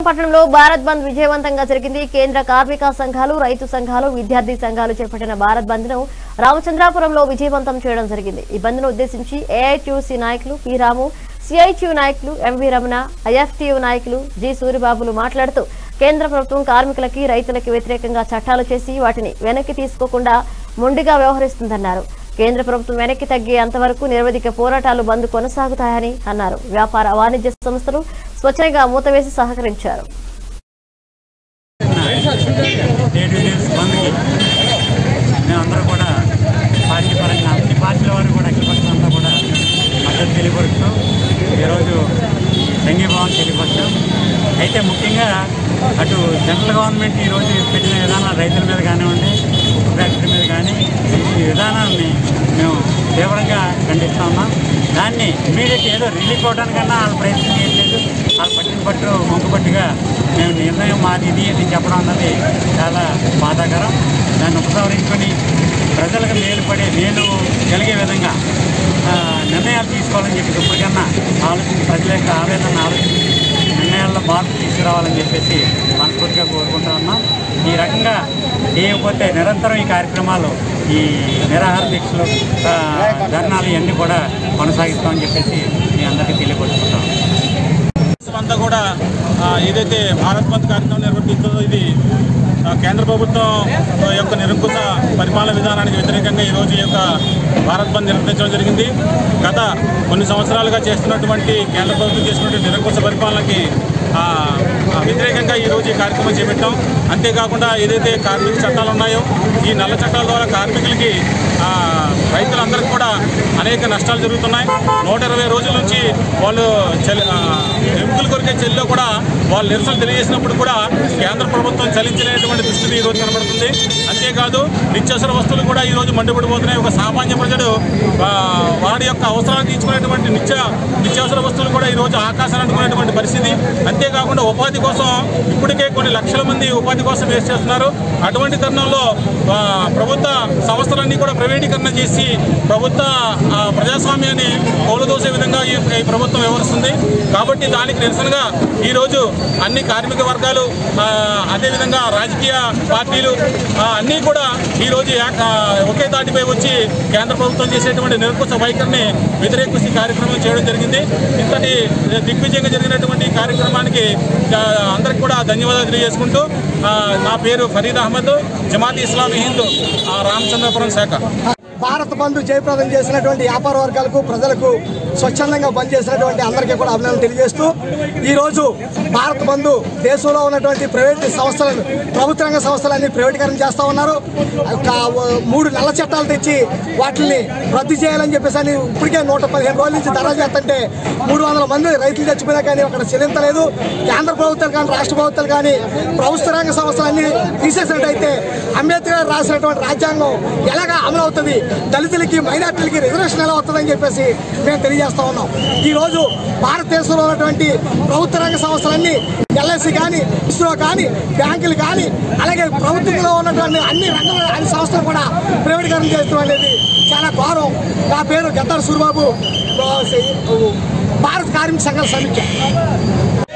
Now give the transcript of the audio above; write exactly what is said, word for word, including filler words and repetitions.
పట్టణంలో భారత్ బంద్ విజయవంతంగా జరిగింది. కేంద్ర కార్మిక సంఘాలు, రైతు సంఘాలు, విద్యార్థి సంఘాలు చేపట్టిన భారత్ బంద్ ను రామచంద్రాపురంలో విజయవంతం చేయడం జరిగింది. ఈ బంద్ ను ఉద్దేశించి ఏఐటీయూసీ నాయకులు పి రాము, సిఐటియు నాయకులు ఎంవి రమణ, ఐఎఫ్టియు నాయకులు జి సూరిబాబులు మాట్లాడుతూ కేంద్ర ప్రభుత్వం కార్మికులకి, రైతులకి వ్యతిరేకంగా చట్టాలు చేసి వాటిని వెనక్కి తీసుకోకుండా మొండిగా వ్యవహరిస్తుందన్నారు. కేంద్ర ప్రభుత్వం వెనక్కి తగ్గే అంతవరకు నిరవధిక పోరాటాలు బంద్ కొనసాగుతాయని అన్నారు. వ్యాపార వాణిజ్య సంస్థలు స్వచ్ఛంగా మూతవేసి సహకరించారు. మేమందరూ కూడా పార్టీ పరంగా అన్ని పార్టీల వారు కూడా అఖిలపక్షంతా కూడా మద్దతు తెలియపరుస్తూ ఈరోజు సంఘీభావం తెలియపరుస్తాం. అయితే ముఖ్యంగా అటు సెంట్రల్ గవర్నమెంట్ ఈరోజు పెట్టిన విధానాలు రైతుల మీద కానివ్వండి, ఉక్కు ఫ్యాక్టరీ మీద కానీ ఈ విధానాన్ని మేము తీవ్రంగా ఖండిస్తూ ఉన్నాం. దాన్ని ఇమీడియట్ ఏదో రిలీఫ్ అవడానికన్నా వాళ్ళ ప్రయత్నం చేయట్లేదు. వాళ్ళు పట్టిన పట్టు మొంగుపట్టుగా మేము నిర్ణయం మాది ఇది అని చెప్పడం అన్నది చాలా బాధాకరం. దాన్ని ఉపసంహరించుకొని ప్రజలకు మేలు పడే మేలు కలిగే విధంగా నిర్ణయాలు తీసుకోవాలని చెప్పి ఇప్పటికన్నా ఆలోచించి ప్రజల యొక్క ఆవేదన ఆలోచించి నిర్ణయాల్లో మార్పు తీసుకురావాలని చెప్పేసి మనస్ఫూర్తిగా కోరుకుంటూ ఉన్నాం. ఈ రకంగా చేయకపోతే నిరంతరం ఈ కార్యక్రమాలు, ఈ నిరాహార దీక్షలు, ధర్నాలు ఇవన్నీ కూడా కొనసాగిస్తామని చెప్పేసి మీ అందరికీ తెలియపరుచుకుంటాం. అంతా కూడా ఏదైతే భారత్ బంద్ కార్యక్రమం నిర్వర్తిస్తుందో ఇది కేంద్ర ప్రభుత్వం యొక్క నిరంకుశ పరిపాలన విధానానికి వ్యతిరేకంగా ఈరోజు ఈ యొక్క భారత్ బంద్ నిర్వహించడం జరిగింది. గత కొన్ని సంవత్సరాలుగా చేస్తున్నటువంటి కేంద్ర ప్రభుత్వం చేస్తున్నటువంటి నిరంకుశ పరిపాలనకి వ్యతిరేకంగా ఈరోజు ఈ కార్యక్రమం చేపట్టాం. అంతేకాకుండా ఏదైతే కార్మిక చట్టాలు ఉన్నాయో ఈ నల్ల చట్టాల ద్వారా కార్మికులకి, రైతులందరికీ కూడా అనేక నష్టాలు జరుగుతున్నాయి. నూట ఇరవై రోజుల నుంచి వాళ్ళు చలి ఎముకల కొరికే చెల్లిలో కూడా వాళ్ళు నిరసన తెలియజేసినప్పుడు కూడా కేంద్ర ప్రభుత్వం చలించలేనటువంటి దుస్థితి ఈరోజు కనబడుతుంది. అంతేకాదు నిత్యావసర వస్తువులు కూడా ఈరోజు మండిపడిపోతున్నాయి. ఒక సామాన్య ప్రజలు వాడి యొక్క అవసరాలు తీర్చుకునేటువంటి నిత్య నిత్యావసర వస్తువులు కూడా ఈరోజు ఆకాశాన్ని అందుకునేటువంటి పరిస్థితి. అంతేకాకుండా ఉపాధి కోసం ఇప్పటికే కొన్ని లక్షల మంది ఉపాధి కోసం వేస్ట్ చేస్తున్నారు. అటువంటి తరుణంలో ప్రభుత్వ సంస్థలన్నీ కూడా ప్రైవేటీకరణ చేసి ప్రభుత్వ ప్రజాస్వామ్యాన్ని కోలుదోసే విధంగా ఈ ప్రభుత్వం వ్యవహరిస్తుంది. కాబట్టి దానికి నిరసనగా ఈరోజు అన్ని కార్మిక వర్గాలు, అదేవిధంగా రాజకీయ పార్టీలు అన్నీ కూడా ఈరోజు ఒకే తాటిపై వచ్చి కేంద్ర ప్రభుత్వం చేసేటువంటి నిరంకుశ వైఖరిని వ్యతిరేకించి కార్యక్రమం చేయడం జరిగింది. ఇంతటి దిగ్విజయంగా జరిగినటువంటి కార్యక్రమానికి అందరికి కూడా ధన్యవాదాలు తెలియజేసుకుంటూ, నా పేరు ఫరీద్ అహ్మద్, జమాత్ ఇస్లామీ హింద్ రామచంద్రపురం శాఖ. భారత్ బంద్ జయప్రదం చేసినటువంటి వ్యాపార వర్గాలకు, ప్రజలకు, స్వచ్ఛందంగా బంద్ చేసినటువంటి అందరికీ కూడా అభినందనలు తెలియజేస్తూ, ఈరోజు భారత్ బంద్ దేశంలో ఉన్నటువంటి ప్రైవేట్ సంస్థలను, ప్రభుత్వ రంగ సంస్థలన్నీ ప్రైవేటీకరణ చేస్తూ ఉన్నారు. మూడు నల్ల చట్టాలు తెచ్చి వాటిని రద్దు చేయాలని చెప్పేసి అని ఇప్పటికే నూట పదిహేను రోజుల నుంచి ధర చేస్తుంటే మూడు వందల మంది రైతులు చచ్చిపోయినా కానీ అక్కడ చెల్లించలేదు. కేంద్ర ప్రభుత్వాలు కానీ, రాష్ట్ర ప్రభుత్వాలు కానీ ప్రభుత్వ రంగ సంస్థలన్నీ తీసేసినట్టయితే అంబేద్కర్ రాసినటువంటి రాజ్యాంగం ఎలాగా అమలు అవుతుంది, దళితులకి, మైనార్టీలకి రిజర్వేషన్ ఎలా వస్తుందని చెప్పేసి మేము తెలియజేస్తా ఉన్నాం. ఈరోజు భారతదేశంలో ఉన్నటువంటి ప్రభుత్వ రంగ సంస్థలన్నీ ఎల్ఐసి కానీ, ఇస్రో కానీ, బ్యాంకులు కానీ, అలాగే ప్రభుత్వంలో ఉన్నటువంటి అన్ని రంగాల అన్ని సంస్థలు కూడా ప్రైవేటీకరణ చేస్తూ అనేది చాలా ఘోరం. నా పేరు గద్దార్ సూరిబాబు, భారత కార్మిక సంఘాల సమీక్ష.